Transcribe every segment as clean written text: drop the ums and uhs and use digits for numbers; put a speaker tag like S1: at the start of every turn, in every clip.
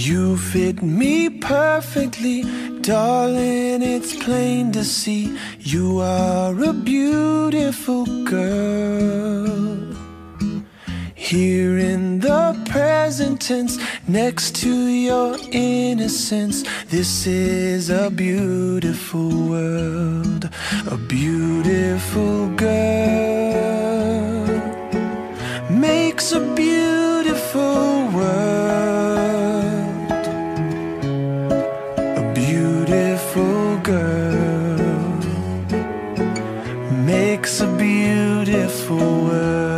S1: You fit me perfectly, darling, it's plain to see. You are a beautiful girl. Here in the present tense, next to your innocence, this is a beautiful world, a beautiful girl makes a beautiful world, a beautiful girl makes a beautiful world.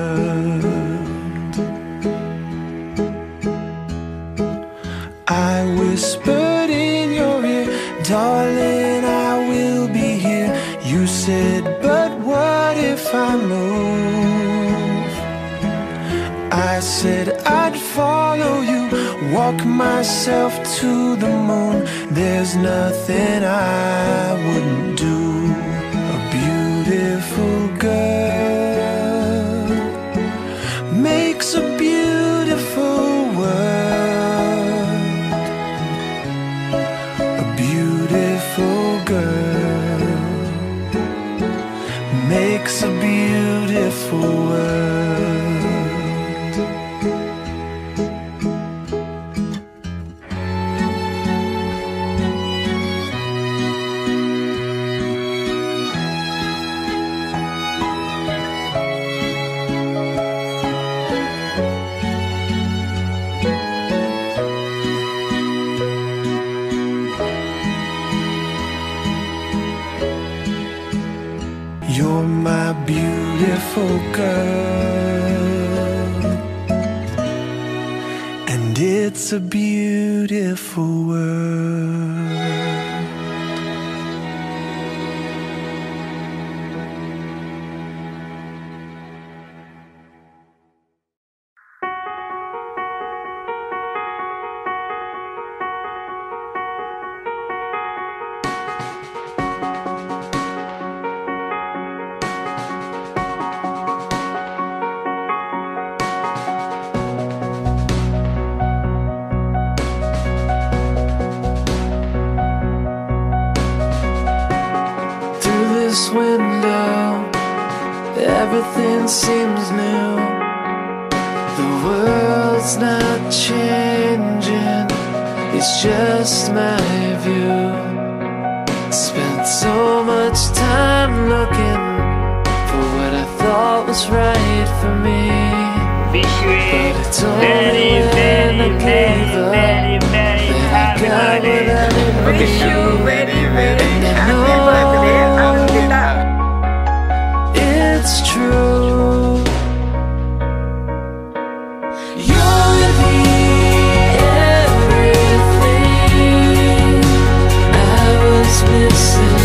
S1: I whispered in your ear, darling, I will be here. You said, but what if I move? I said I'd follow you, walk myself to the moon. There's nothing I wouldn't do. A beautiful girl makes a beautiful world, a beautiful girl makes a beautiful world. You're my beautiful girl, and it's a beautiful world. This window, everything seems new. The world's not changing, it's just my view. Spent so much time looking for what I thought was right for me, but it's only when I gave up that I got what I
S2: Wish you
S1: needed.
S2: very happy birthday, Ankita.
S1: It's true. You're the everything I was missing.